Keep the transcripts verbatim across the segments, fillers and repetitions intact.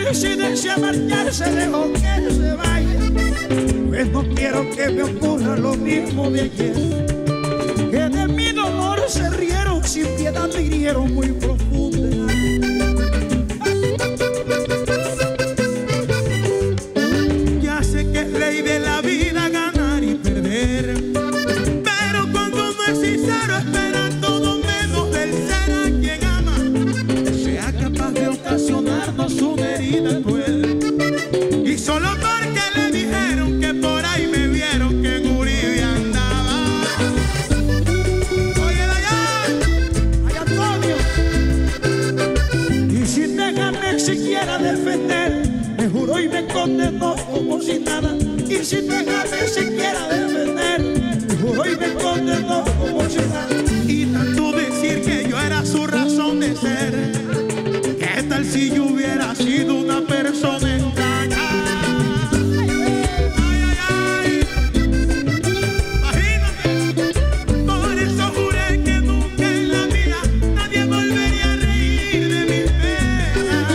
Y si desea marcharse, dejo que se vaya, pues no quiero que me ocurra lo mismo de ayer, que de mi dolor se rieron, sin piedad me hirieron muy profunda. Ya sé que es ley de la vida ganar y perder, pero cuando no es sincero espera todo menos del ser a quien ama, que sea capaz de ocasionarnos una herida cruel. Y solo porque le dijeron que por ahí me vieron que en Uribe andaba. Oye, Dayan, ay Antonio. Y si te gané siquiera defender, me juró y me condenó como si nada. Y si te gané siquiera defender, me juró y me condenó como si nada. Y tanto decir que yo era su razón de ser, ¿qué tal si yo hubiera sido una persona extraña? Ay, ay, ay, imagínate. Por eso juré que nunca en la vida nadie volvería a reír de mis penas.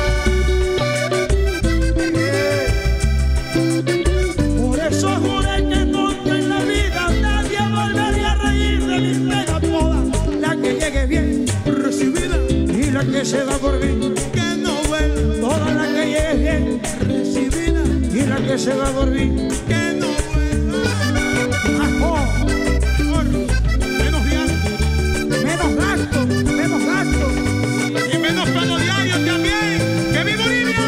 Por eso juré que nunca en la vida nadie volvería a reír de mis penas. Toda la que llegue bien recibida y la que se va por mí, que no vuelva. Toda la que llegue bien recibida y la que se va a dormir, que no vuelva. Ajo, menos gasto, menos gasto, menos gasto y menos plano diario también. ¡Que viva Bolivia!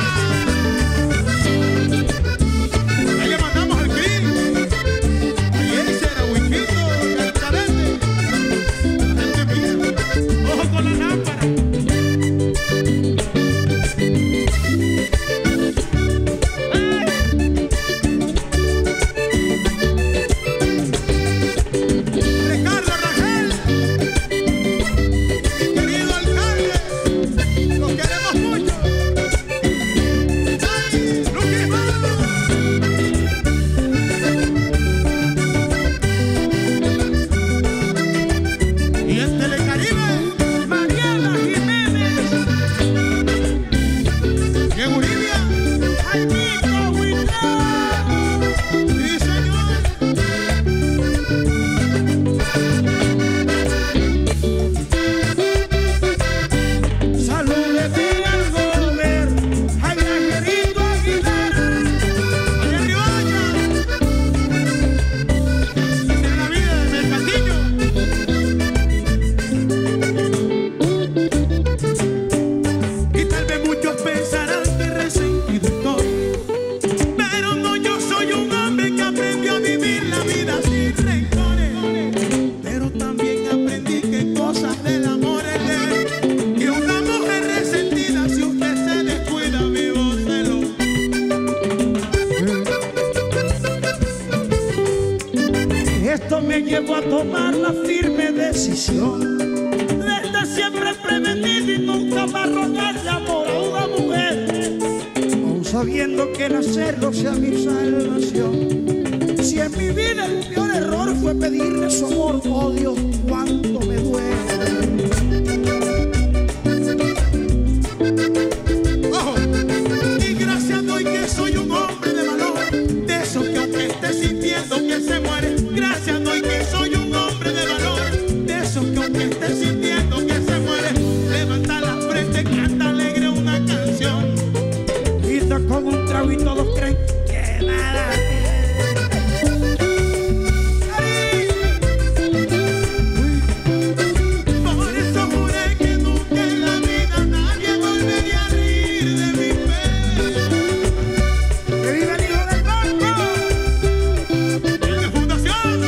Ahí le mandamos al Cris, a Eliezer, a Huiquito, al Cadete, la gente mía. Ojo con la lámpara. Ricardo Rangel, mi querido alcalde, lo queremos mucho. ¡Ay, Luquis, vamos! Y en Telecaribe, Mariana Jiménez. Y en Uribe, Jaimito Huitrón. Sí, señor. Salud de ti al volver, ay, Angelito Aguilar. Ay, en Riohacha, en la vida de Mercadillo. Y tal vez muchos pensarán que resentido estoy, pero no, yo soy un hombre que aprendió a vivir la vida sin rencores. Pero también aprendí que cosas del amor es ley, que una mujer resentida, si usted se descuida, vivo celo. Esto me llevó a tomar la firme decisión de estar siempre prevenido y nunca más rogarle amor a una mujer, aun sabiendo que el hacerlo sea mi salvación. Si en mi vida el peor error fue pedirle su amor, oh Dios, cuánto me duele. Ojo, y gracias doy que soy un hombre de valor, de esos que aunque esté sintiendo que se muere, gracias doy que soy un hombre de valor, de esos que aunque esté sintiendo que se muere, levanta la frente, canta alegre una canción, grita con un trago y todos creen que nada. Por eso juré que nunca en la vida nadie volvería a reír de mi penas. ¡Que viva el hijo del banco! ¡El de fundación!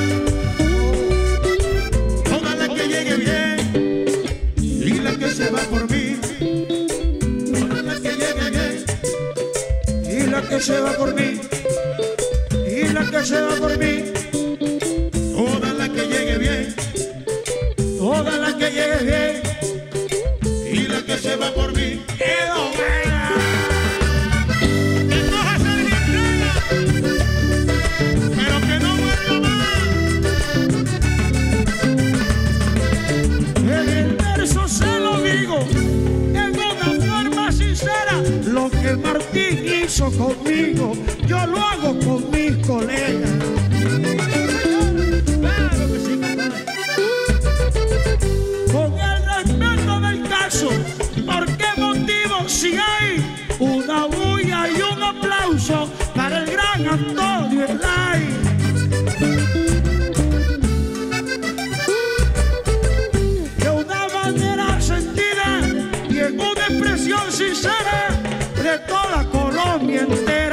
Toda la que llegue bien y la que se va por mí. Toda la que llegue bien y la que se va por mí. Y la que se va por mí. Toda la que llegue bien, toda la que llegue bien y la que se va por mí. ¡Quedó buena! ¡Esto es hacer mi entrega! ¡Pero que no vuelva más! En el verso se lo digo en una forma sincera. lo que Martín hizo conmigo, yo lo hago con mis colegas. Claro que sí, compadre. Con el respeto del caso, ¿por qué motivo si hay una bulla y un aplauso para el gran Antonio Slay? De una manera sentida y en una expresión sincera de toda Colombia entera.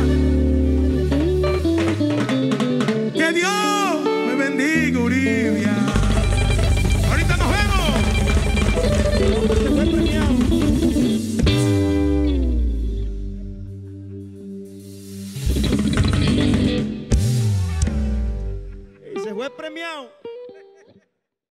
Que Dios me bendiga, Uribia. Ahorita nos vemos. Se fue premiado. Y se fue premiado.